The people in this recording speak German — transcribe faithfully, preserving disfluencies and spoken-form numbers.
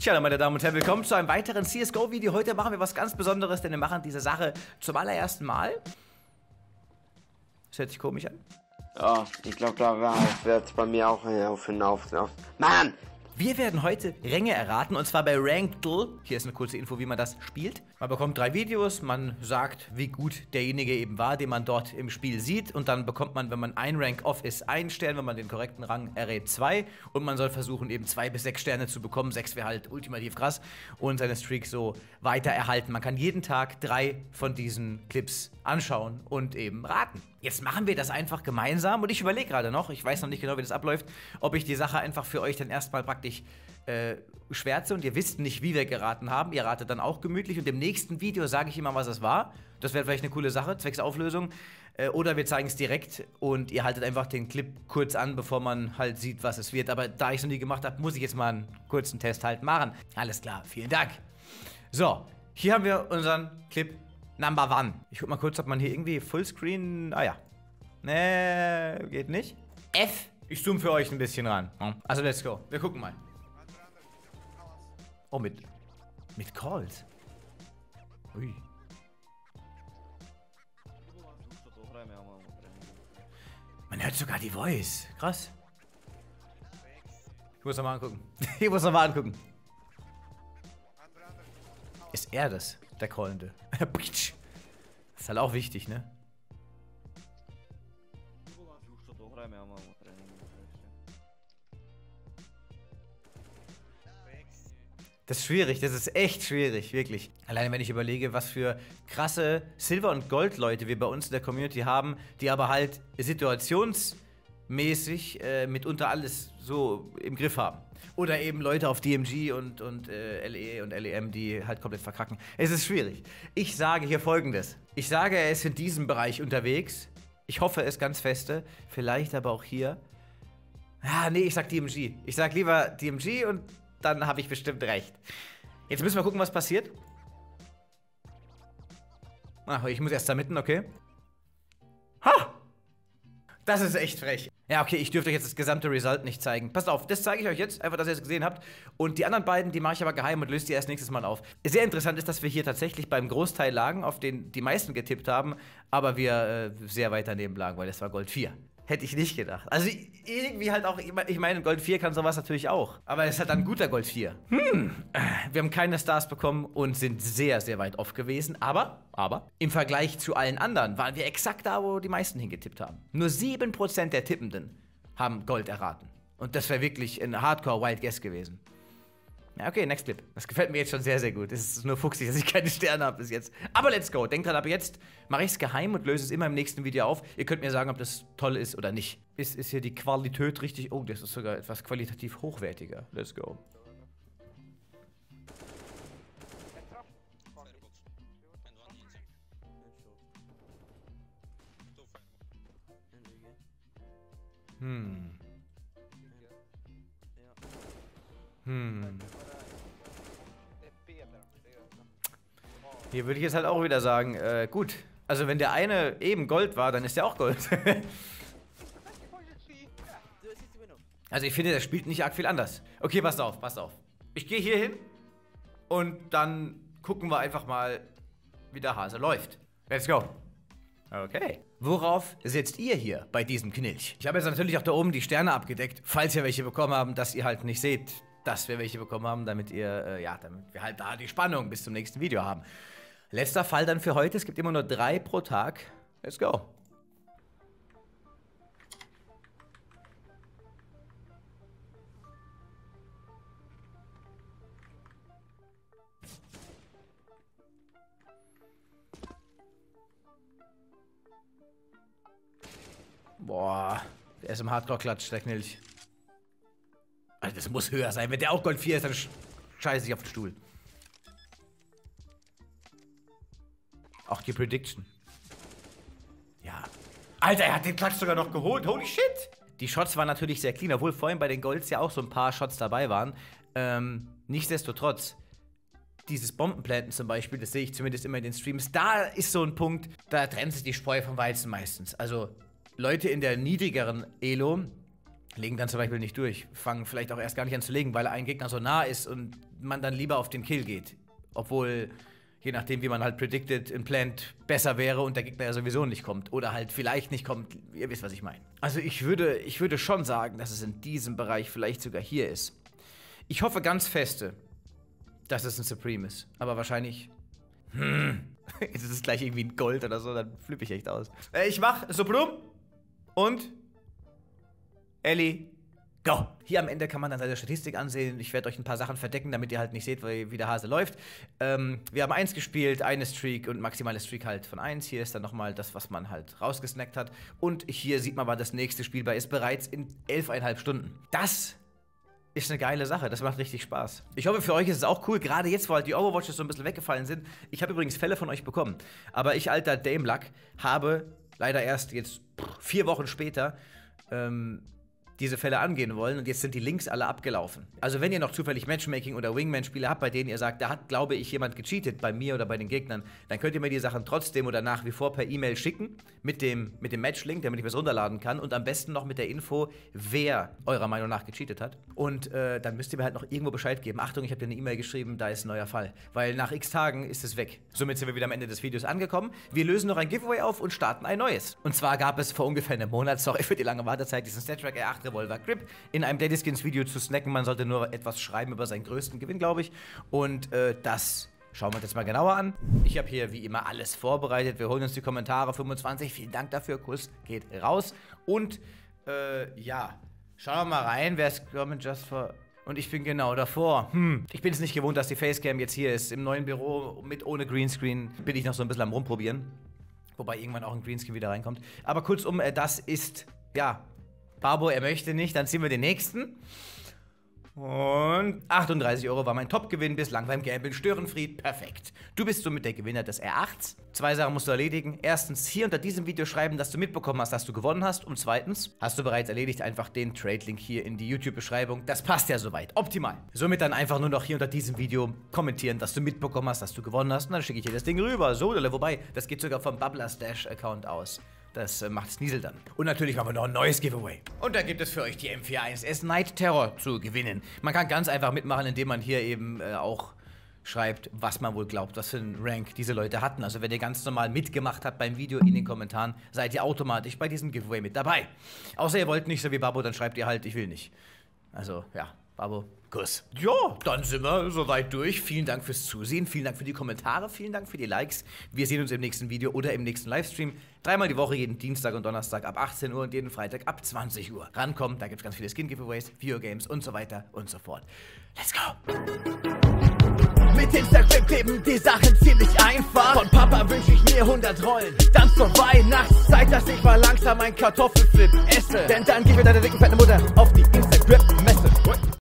Tja, meine Damen und Herren, willkommen zu einem weiteren C S G O-Video. Heute machen wir was ganz Besonderes, denn wir machen diese Sache zum allerersten Mal. Das hört sich komisch an. Ja, ich glaube, da wird es bei mir auch aufhören. Auf, auf. Mann! Wir werden heute Ränge erraten, und zwar bei Rankedle. Hier ist eine kurze Info, wie man das spielt. Man bekommt drei Videos, man sagt, wie gut derjenige eben war, den man dort im Spiel sieht. Und dann bekommt man, wenn man ein Rank off ist, einen Stern, wenn man den korrekten Rang errät, zwei. Und man soll versuchen, eben zwei bis sechs Sterne zu bekommen. Sechs wäre halt ultimativ krass. Und seine Streak so weiter erhalten. Man kann jeden Tag drei von diesen Clips anschauen und eben raten. Jetzt machen wir das einfach gemeinsam und ich überlege gerade noch, ich weiß noch nicht genau, wie das abläuft, ob ich die Sache einfach für euch dann erstmal praktisch äh, schwärze und ihr wisst nicht, wie wir geraten haben. Ihr ratet dann auch gemütlich und im nächsten Video sage ich immer, was es war. Das wäre vielleicht eine coole Sache, zwecks Auflösung. Äh, oder wir zeigen es direkt und ihr haltet einfach den Clip kurz an, bevor man halt sieht, was es wird. Aber da ich es noch nie gemacht habe, muss ich jetzt mal einen kurzen Test halt machen. Alles klar, vielen Dank. So, hier haben wir unseren Clip Number One. Ich guck mal kurz, ob man hier irgendwie Fullscreen... Ah ja. Nee, geht nicht. F. Ich zoome für euch ein bisschen ran. Also, let's go. Wir gucken mal. Oh, mit... Mit Calls. Ui. Man hört sogar die Voice. Krass. Ich muss nochmal angucken. Ich muss nochmal angucken. Ist er das? Der Callende. Das ist halt auch wichtig, ne? Das ist schwierig, das ist echt schwierig, wirklich. Alleine wenn ich überlege, was für krasse Silber- und Gold-Leute wir bei uns in der Community haben, die aber halt situationsmäßig äh, mitunter alles so im Griff haben. Oder eben Leute auf D M G und, und äh, L E und L E M, die halt komplett verkacken. Es ist schwierig. Ich sage hier Folgendes. Ich sage, er ist in diesem Bereich unterwegs. Ich hoffe es ganz feste. Vielleicht aber auch hier. Ah, nee, ich sag D M G. Ich sag lieber D M G und dann habe ich bestimmt recht. Jetzt müssen wir gucken, was passiert. Ach, ich muss erst da mitten, okay. Ha! Das ist echt frech. Ja, okay, ich dürfte euch jetzt das gesamte Result nicht zeigen. Passt auf, das zeige ich euch jetzt, einfach, dass ihr es gesehen habt. Und die anderen beiden, die mache ich aber geheim und löse die erst nächstes Mal auf. Sehr interessant ist, dass wir hier tatsächlich beim Großteil lagen, auf den die meisten getippt haben, aber wir äh, sehr weit daneben lagen, weil das war Gold vier. Hätte ich nicht gedacht. Also irgendwie halt auch, ich meine, Gold vier kann sowas natürlich auch. Aber es hat dann guter Gold vier. Hm, wir haben keine Stars bekommen und sind sehr, sehr weit off gewesen. Aber, aber, im Vergleich zu allen anderen waren wir exakt da, wo die meisten hingetippt haben. Nur sieben Prozent der Tippenden haben Gold erraten. Und das wäre wirklich ein Hardcore-Wild Guess gewesen. Ja, okay, next Clip. Das gefällt mir jetzt schon sehr, sehr gut. Es ist nur fuchsig, dass ich keine Sterne habe bis jetzt. Aber let's go. Denkt dran, ab jetzt mache ich es geheim und löse es immer im nächsten Video auf. Ihr könnt mir sagen, ob das toll ist oder nicht. Ist, ist hier die Qualität richtig... Oh, das ist sogar etwas qualitativ hochwertiger. Let's go. Hm. Hm. Hier würde ich jetzt halt auch wieder sagen, äh, gut. Also wenn der eine eben Gold war, dann ist der auch Gold. Also ich finde, der spielt nicht arg viel anders. Okay, passt auf, passt auf. Ich gehe hier hin und dann gucken wir einfach mal, wie der Hase läuft. Let's go. Okay. Worauf setzt ihr hier bei diesem Knilch? Ich habe jetzt natürlich auch da oben die Sterne abgedeckt, falls ihr welche bekommen habt, dass ihr halt nicht seht, dass wir welche bekommen haben, damit ihr, äh, ja, damit wir halt da die Spannung bis zum nächsten Video haben. Letzter Fall dann für heute. Es gibt immer nur drei pro Tag. Let's go. Boah, der ist im Hardcore-Klatsch, der Knilch. Also das muss höher sein. Wenn der auch Gold vier ist, dann sch scheiße ich auf den Stuhl. Auch die Prediction. Ja. Alter, er hat den Klatsch sogar noch geholt. Holy shit. Die Shots waren natürlich sehr clean, obwohl vorhin bei den Golds ja auch so ein paar Shots dabei waren. Ähm, nichtsdestotrotz, dieses Bombenplanten zum Beispiel, das sehe ich zumindest immer in den Streams, da ist so ein Punkt, da trennt sich die Spreu vom Weizen meistens. Also Leute in der niedrigeren Elo legen dann zum Beispiel nicht durch, fangen vielleicht auch erst gar nicht an zu legen, weil ein Gegner so nah ist und man dann lieber auf den Kill geht. Obwohl, je nachdem, wie man halt predicted und plant, besser wäre und der Gegner ja sowieso nicht kommt. Oder halt vielleicht nicht kommt. Ihr wisst, was ich meine. Also ich würde, ich würde schon sagen, dass es in diesem Bereich vielleicht sogar hier ist. Ich hoffe ganz feste, dass es ein Supreme ist. Aber wahrscheinlich... Hm. Jetzt ist es gleich irgendwie ein Gold oder so, dann flippe ich echt aus. Äh, ich mach Supreme und... Ellie... Go! Hier am Ende kann man dann seine Statistik ansehen. Ich werde euch ein paar Sachen verdecken, damit ihr halt nicht seht, wie der Hase läuft. Ähm, wir haben eins gespielt, eine Streak und maximale Streak halt von eins. Hier ist dann nochmal das, was man halt rausgesnackt hat. Und hier sieht man, wann das nächste Spielbar ist, bereits in elfeinhalb Stunden. Das ist eine geile Sache, das macht richtig Spaß. Ich hoffe, für euch ist es auch cool, gerade jetzt, wo halt die Overwatches so ein bisschen weggefallen sind. Ich habe übrigens Fälle von euch bekommen. Aber ich, alter Dame Luck, habe leider erst jetzt pff, vier Wochen später ähm, diese Fälle angehen wollen und jetzt sind die Links alle abgelaufen. Also wenn ihr noch zufällig Matchmaking oder Wingman-Spiele habt, bei denen ihr sagt, da hat, glaube ich, jemand gecheatet bei mir oder bei den Gegnern, dann könnt ihr mir die Sachen trotzdem oder nach wie vor per E-Mail schicken mit dem, mit dem Match-Link, damit ich mir das runterladen kann und am besten noch mit der Info, wer eurer Meinung nach gecheatet hat. Und äh, dann müsst ihr mir halt noch irgendwo Bescheid geben. Achtung, ich habe dir eine E-Mail geschrieben, da ist ein neuer Fall. Weil nach x Tagen ist es weg. Somit sind wir wieder am Ende des Videos angekommen. Wir lösen noch ein Giveaway auf und starten ein neues. Und zwar gab es vor ungefähr einem Monat, sorry für die lange Wartezeit, diesen StatTrak R acht Revolver Grip in einem Daddyskins-Video zu snacken. Man sollte nur etwas schreiben über seinen größten Gewinn, glaube ich. Und äh, das schauen wir uns jetzt mal genauer an. Ich habe hier wie immer alles vorbereitet. Wir holen uns die Kommentare. fünfundzwanzig, vielen Dank dafür. Kuss geht raus. Und äh, ja, schauen wir mal rein. Wer ist coming just for... Und ich bin genau davor. Hm. Ich bin es nicht gewohnt, dass die Facecam jetzt hier ist. Im neuen Büro mit ohne Greenscreen bin ich noch so ein bisschen am Rumprobieren. Wobei irgendwann auch ein Greenscreen wieder reinkommt. Aber kurzum, äh, das ist, ja... Babo, er möchte nicht, dann ziehen wir den nächsten. Und achtunddreißig Euro war mein Top-Gewinn bislang beim Gamble Störenfried. Perfekt. Du bist somit der Gewinner des R achts. Zwei Sachen musst du erledigen. Erstens, hier unter diesem Video schreiben, dass du mitbekommen hast, dass du gewonnen hast. Und zweitens, hast du bereits erledigt, einfach den Trade-Link hier in die YouTube-Beschreibung. Das passt ja soweit. Optimal. Somit dann einfach nur noch hier unter diesem Video kommentieren, dass du mitbekommen hast, dass du gewonnen hast. Und dann schicke ich dir das Ding rüber. So, wobei, das geht sogar vom Bubbler Stash-Account aus. Das äh, macht Sneasel dann. Und natürlich machen wir noch ein neues Giveaway. Und da gibt es für euch die M vier eins S Night Terror zu gewinnen. Man kann ganz einfach mitmachen, indem man hier eben äh, auch schreibt, was man wohl glaubt, was für einen Rank diese Leute hatten. Also wenn ihr ganz normal mitgemacht habt beim Video in den Kommentaren, seid ihr automatisch bei diesem Giveaway mit dabei. Außer ihr wollt nicht so wie Babo, dann schreibt ihr halt, ich will nicht. Also, ja, Babo, Kuss. Ja, dann sind wir soweit durch. Vielen Dank fürs Zusehen, vielen Dank für die Kommentare, vielen Dank für die Likes. Wir sehen uns im nächsten Video oder im nächsten Livestream. Dreimal die Woche, jeden Dienstag und Donnerstag ab achtzehn Uhr und jeden Freitag ab zwanzig Uhr. Rankommen, da gibt es ganz viele Skin-Giveaways, Videogames und so weiter und so fort. Let's go! Mit Instagram kleben die Sachen ziemlich einfach. Von Papa wünsche ich mir hundert Rollen. Dann zur Weihnachtszeit, dass ich mal langsam ein Kartoffelflip esse. Denn dann gib mir deine dicken fette Mutter auf die Instagram.